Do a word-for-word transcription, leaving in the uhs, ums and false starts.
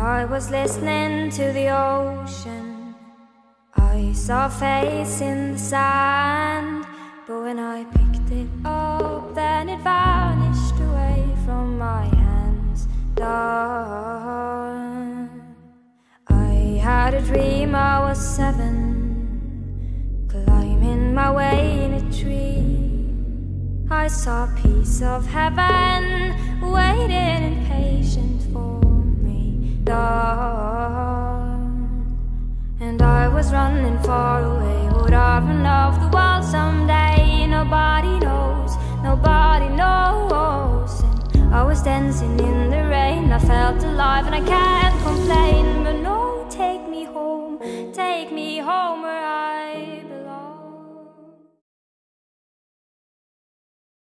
I was listening to the ocean. I saw a face in the sand, but when I picked it up, then it vanished away from my hands. Dawn. I had a dream I was seven, climbing my way in a tree. I saw a piece of heaven waiting impatient for me. Dawn. And I was running far away. Would I run off the wall someday? Nobody knows, nobody knows. And I was dancing in the rain. I felt alive and I can't complain. But no, take me home, take me